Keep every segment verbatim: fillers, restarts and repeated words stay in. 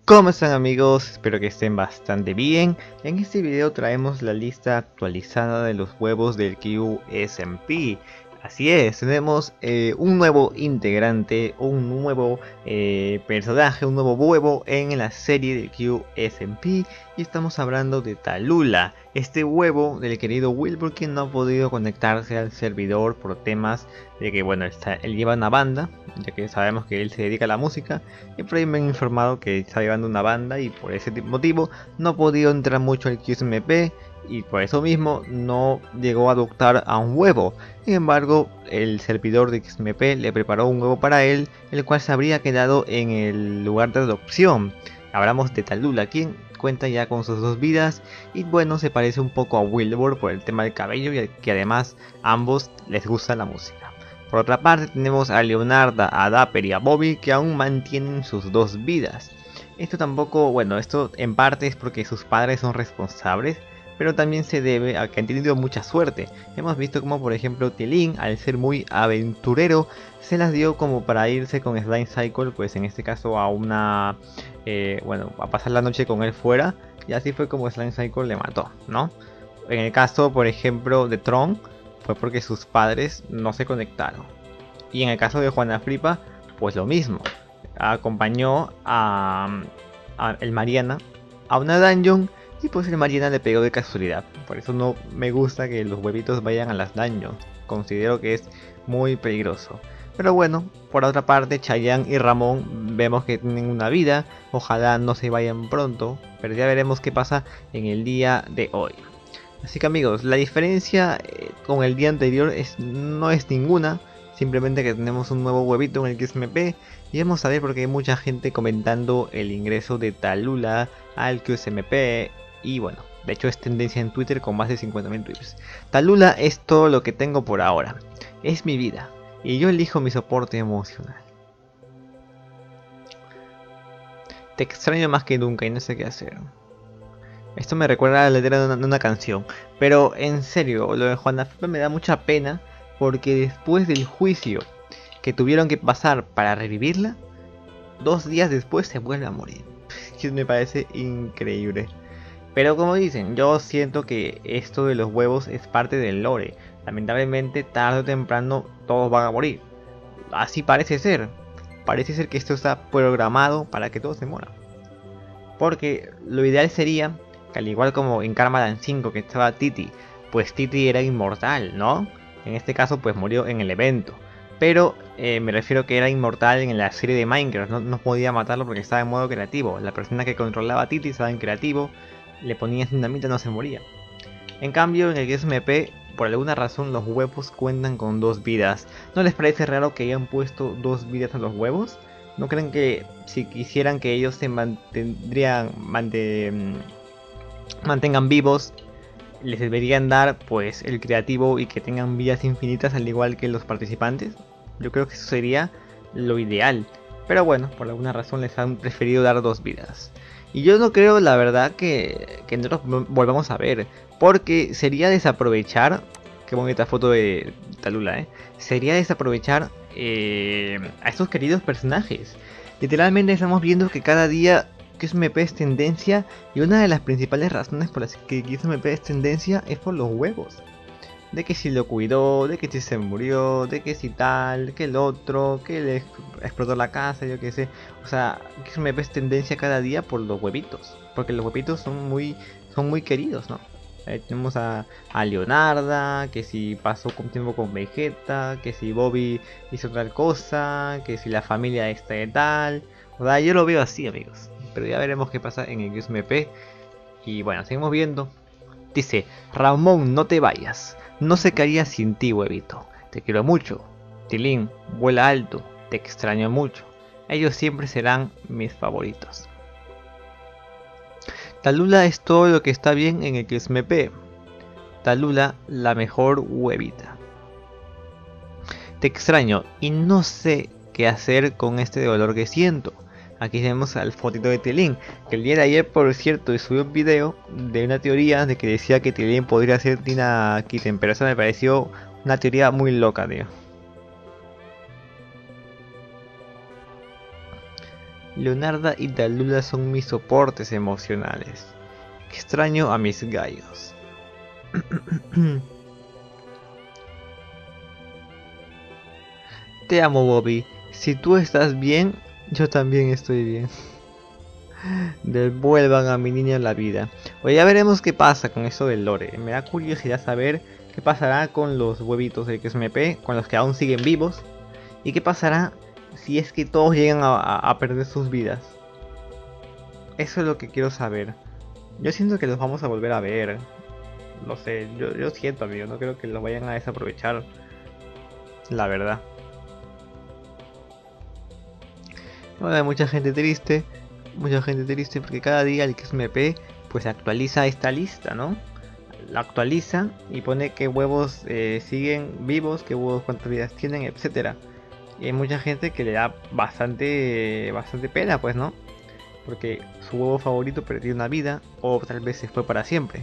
¿Cómo están amigos? Espero que estén bastante bien. En este video traemos la lista actualizada de los huevos del Q S M P. Así es, tenemos eh, un nuevo integrante, un nuevo eh, personaje, un nuevo huevo en la serie del Q S M P. Y estamos hablando de Tallulah, este huevo del querido Wilbur, que no ha podido conectarse al servidor por temas de que, bueno, está, él lleva una banda, ya que sabemos que él se dedica a la música. Y por ahí me han informado que está llevando una banda y por ese motivo no ha podido entrar mucho al Q S M P. Y por eso mismo no llegó a adoptar a un huevo. Sin embargo, el servidor de X M P le preparó un huevo para él, el cual se habría quedado en el lugar de adopción. Hablamos de Tallulah, quien cuenta ya con sus dos vidas y bueno, se parece un poco a Wilbur por el tema del cabello y que además ambos les gusta la música. Por otra parte tenemos a Leonarda, a Dapper y a Bobby, que aún mantienen sus dos vidas. Esto tampoco, bueno, esto en parte es porque sus padres son responsables, pero también se debe a que han tenido mucha suerte. Hemos visto como por ejemplo Tilín, al ser muy aventurero, se las dio como para irse con Slime Cycle, pues en este caso a una, eh, bueno, a pasar la noche con él fuera, y así fue como Slime Cycle le mató, ¿no? En el caso, por ejemplo, de Tron, fue porque sus padres no se conectaron. Y en el caso de Juana Flipa, pues lo mismo. Acompañó a, a el Mariana a una dungeon y pues el Mariana le pegó de casualidad. Por eso no me gusta que los huevitos vayan a las dungeons. Considero que es muy peligroso. Pero bueno, por otra parte, Chayanne y Ramón vemos que tienen una vida. Ojalá no se vayan pronto, pero ya veremos qué pasa en el día de hoy. Así que amigos, la diferencia eh, con el día anterior es, no es ninguna. Simplemente que tenemos un nuevo huevito en el Q S M P. Y vamos a ver porque hay mucha gente comentando el ingreso de Tallulah al Q S M P. Y bueno, de hecho es tendencia en Twitter con más de cincuenta mil tweets. Tallulah es todo lo que tengo por ahora. Es mi vida. Y yo elijo mi soporte emocional. Te extraño más que nunca y no sé qué hacer. Esto me recuerda a la letra de una, de una canción. Pero en serio, lo de Juana Flipa me da mucha pena. Porque después del juicio que tuvieron que pasar para revivirla, dos días después se vuelve a morir. Que me parece increíble. Pero como dicen, yo siento que esto de los huevos es parte del lore. Lamentablemente tarde o temprano todos van a morir. Así parece ser. Parece ser que esto está programado para que todos se mueran. Porque lo ideal sería que al igual como en Karmadan cinco que estaba Titi, pues Titi era inmortal, ¿no? En este caso pues murió en el evento. Pero eh, me refiero que era inmortal en la serie de Minecraft, no, no podía matarlo porque estaba en modo creativo. La persona que controlaba a Titi estaba en creativo, le ponías dinamita y no se moría. En cambio en el Q S M P, por alguna razón los huevos cuentan con dos vidas. ¿No les parece raro que hayan puesto dos vidas a los huevos? ¿No creen que si quisieran que ellos se mantendrían, mante, mantengan vivos, les deberían dar pues el creativo y que tengan vidas infinitas al igual que los participantes? Yo creo que eso sería lo ideal. Pero bueno, por alguna razón les han preferido dar dos vidas. Y yo no creo la verdad que, que nosotros volvamos a ver. Porque sería desaprovechar. Qué bonita foto de Tallulah, eh. Sería desaprovechar eh, a estos queridos personajes. Literalmente estamos viendo que cada día Q S M P es tendencia, y una de las principales razones por las que Q S M P es tendencia es por los huevos. De que si lo cuidó, de que si se murió, de que si tal, que el otro, que le explotó la casa, yo qué sé. O sea, Q S M P es tendencia cada día por los huevitos, porque los huevitos son muy, son muy queridos, ¿no? Eh, tenemos a, a Leonarda, que si pasó con tiempo con Vegeta, que si Bobby hizo tal cosa, que si la familia está de tal. O sea, yo lo veo así, amigos. Pero ya veremos qué pasa en el Q S M P. Y bueno, seguimos viendo. Dice, Ramón, no te vayas. No sé qué haría sin ti, huevito. Te quiero mucho. Tilín, vuela alto. Te extraño mucho. Ellos siempre serán mis favoritos. Tallulah es todo lo que está bien en el Q S M P. Tallulah, la mejor huevita. Te extraño y no sé qué hacer con este dolor que siento. Aquí tenemos al fotito de Tilín, que el día de ayer, por cierto, subió un video de una teoría de que decía que Tilín podría ser Tina Kitten, pero eso me pareció una teoría muy loca, tío. Leonarda y Tallulah son mis soportes emocionales. Extraño a mis gallos. Te amo, Bobby. Si tú estás bien, yo también estoy bien. Devuelvan a mi niña la vida. Oye, ya veremos qué pasa con eso del lore. Me da curiosidad saber qué pasará con los huevitos del X M P, con los que aún siguen vivos. Y qué pasará si es que todos llegan a, a, a perder sus vidas. Eso es lo que quiero saber. Yo siento que los vamos a volver a ver. No sé, yo, yo siento, amigo, no creo que los vayan a desaprovechar. La verdad. Bueno, hay mucha gente triste. Mucha gente triste porque cada día el X M P pues actualiza esta lista, ¿no? La actualiza y pone qué huevos eh, siguen vivos, qué huevos cuántas vidas tienen, etcétera. Y hay mucha gente que le da bastante, bastante pena, pues, ¿no? Porque su huevo favorito perdió una vida o tal vez se fue para siempre.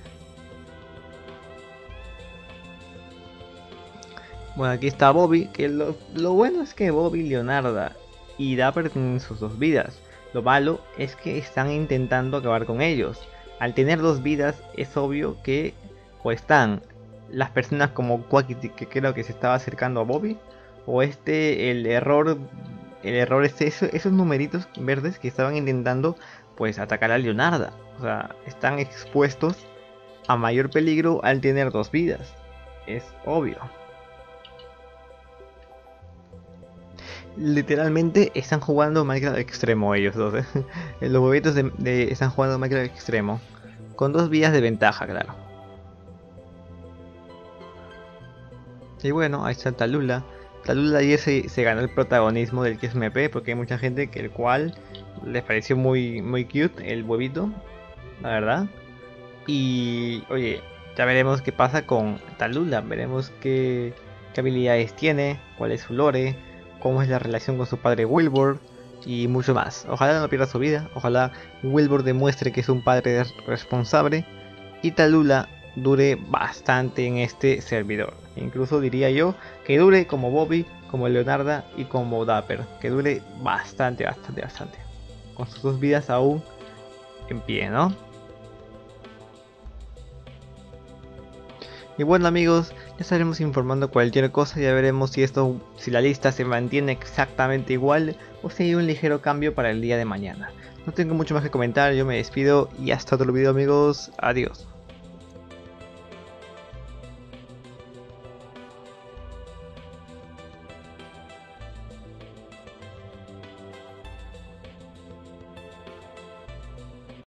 Bueno, aquí está Bobby, que lo, lo bueno es que Bobby, Leonarda y Dapper tienen sus dos vidas. Lo malo es que están intentando acabar con ellos. Al tener dos vidas es obvio que o están las personas como Quackity, que creo que se estaba acercando a Bobby, o este, el error, el error es eso, esos numeritos verdes que estaban intentando pues atacar a Leonarda. O sea, están expuestos a mayor peligro al tener dos vidas. Es obvio. Literalmente están jugando Minecraft extremo ellos dos, ¿eh? Los huevitos de, de, están jugando Minecraft extremo. Con dos vías de ventaja, claro. Y bueno, ahí está Tallulah. Tallulah ayer se, se ganó el protagonismo del X M P porque hay mucha gente que el cual les pareció muy, muy cute el huevito, la verdad. Y oye, ya veremos qué pasa con Tallulah. Veremos qué, qué habilidades tiene, cuál es su lore, cómo es la relación con su padre Wilbur y mucho más. Ojalá no pierda su vida, ojalá Wilbur demuestre que es un padre responsable y Tallulah dure bastante en este servidor. Incluso diría yo que dure como Bobby, como Leonarda y como Dapper, que dure bastante, bastante, bastante. Con sus dos vidas aún en pie, ¿no? Y bueno, amigos, ya estaremos informando cualquier cosa, ya veremos si esto, si la lista se mantiene exactamente igual o si hay un ligero cambio para el día de mañana. No tengo mucho más que comentar, yo me despido y hasta otro video, amigos, adiós.